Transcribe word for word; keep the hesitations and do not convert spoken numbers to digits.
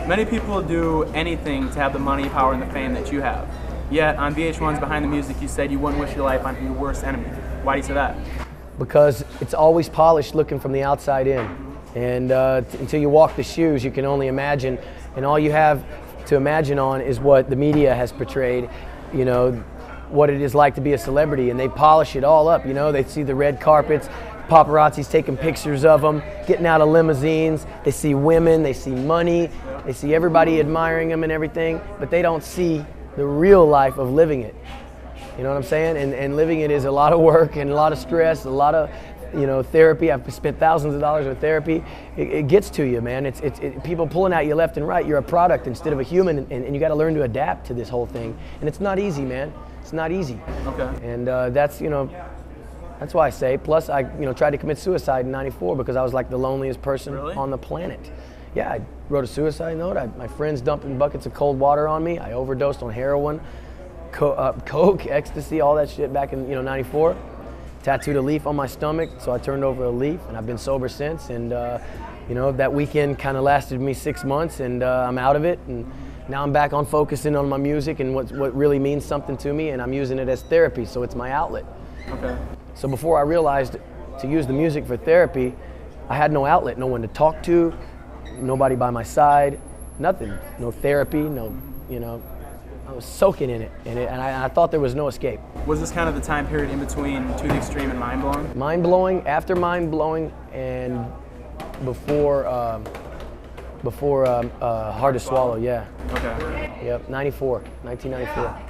Many people do anything to have the money, power, and the fame that you have. Yet on V H one's Behind the Music, you said you wouldn't wish your life on your worst enemy. Why do you say that? Because it's always polished looking from the outside in. And uh, t until you walk the shoes, you can only imagine. And all you have to imagine on is what the media has portrayed, you know, what it is like to be a celebrity. And they polish it all up, you know. They see the red carpets, paparazzi's taking pictures of them, getting out of limousines. They see women, they see money, they see everybody admiring them and everything, but they don't see the real life of living it. You know what I'm saying? And, and living it is a lot of work and a lot of stress, a lot of, you know, therapy. I've spent thousands of dollars on therapy. It, it gets to you, man. It's, it's it, people pulling at you left and right. You're a product instead of a human, and, and you got to learn to adapt to this whole thing. And it's not easy, man. It's not easy. Okay. And uh, that's, you know, that's why I say. Plus, I, you know, tried to commit suicide in ninety-four because I was like the loneliest person really? on the planet. Yeah, I wrote a suicide note. I, my friends dumping buckets of cold water on me. I overdosed on heroin, co uh, coke, ecstasy, all that shit back in, you know, ninety-four. Tattooed a leaf on my stomach, so I turned over a leaf, and I've been sober since. And uh, you know, that weekend kind of lasted me six months, and uh, I'm out of it. And now I'm back on focusing on my music and what what really means something to me, and I'm using it as therapy, so it's my outlet. Okay. So before I realized to use the music for therapy, I had no outlet, no one to talk to, nobody by my side, nothing, no therapy, no, you know. I was soaking in it, and, it, and I, I thought there was no escape. Was this kind of the time period in between To the Extreme and Mind Blowing? Mind Blowing, after Mind Blowing, and before um, before um, uh, Hard to Swallow, yeah. Okay. Yep, ninety-four, nineteen ninety-four.